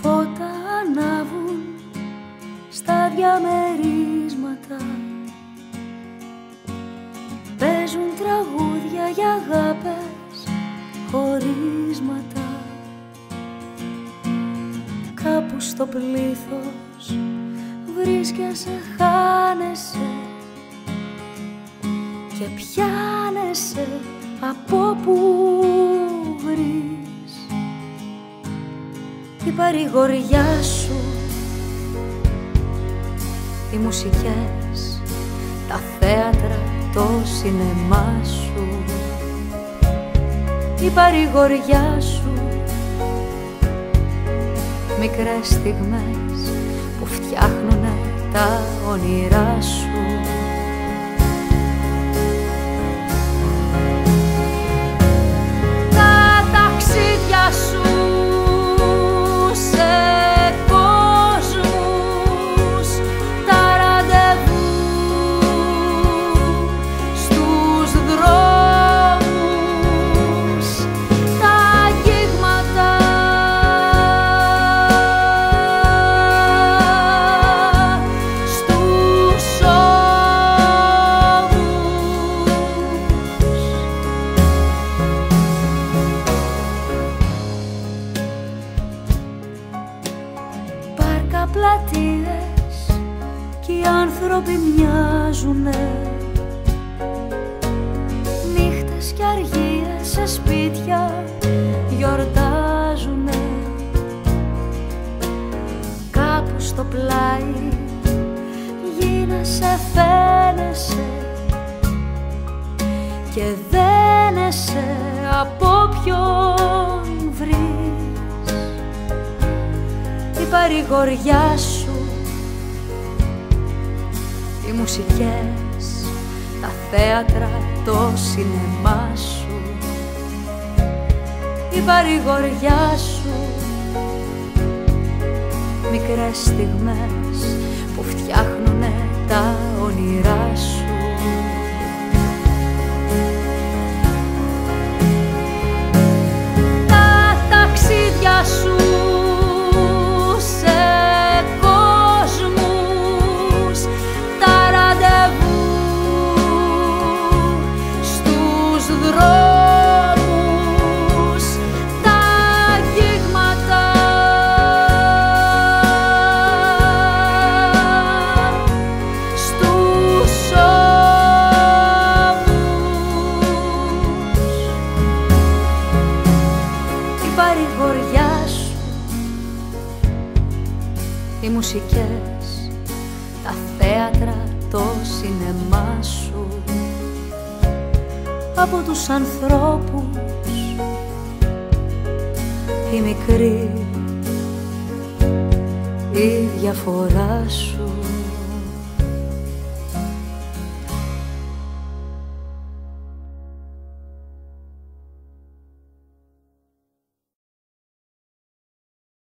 φώτα ανάβουν στα διαμερίσματα, παίζουν τραγούδια για αγάπες, χωρίσματα. Κάπου στο πλήθος βρίσκεσαι, χάνεσαι και πιάνεσαι από που βρεις. Η παρηγοριά σου, οι μουσικές, τα θέατρα, το σινεμά σου. Η παρηγοριά σου, μικρές στιγμές που φτιάχνουνε τα όνειρά σου. Τα ταξίδια σου σε κόσμους, τα ραντεβού στους δρόμους, τα αγγίγματα, στους ώμους. Πάρκα, πλατείες κι οι άνθρωποι μοιάζουνε, νύχτες κι αργίες σε σπίτια γιορτάζουνε. Κάπου στο πλάι γίνεσαι, φαίνεσαι και δένεσαι από ποιον βρεις. Η παρηγοριά σου, οι μουσικές, τα θέατρα, το σινεμά σου. Η παρηγοριά σου, μικρές στιγμές που φτιάχνουνε τα όνειρά σου. Τα ταξίδια σου σε κόσμους, τα ραντεβού στους δρόμους, τα αγγίγματα, στους ώμους. Η παρηγοριά σου, οι μουσικές, τα θέατρα, το σινεμά σου. Από τους ανθρώπους η μικρή, η διαφορά σου.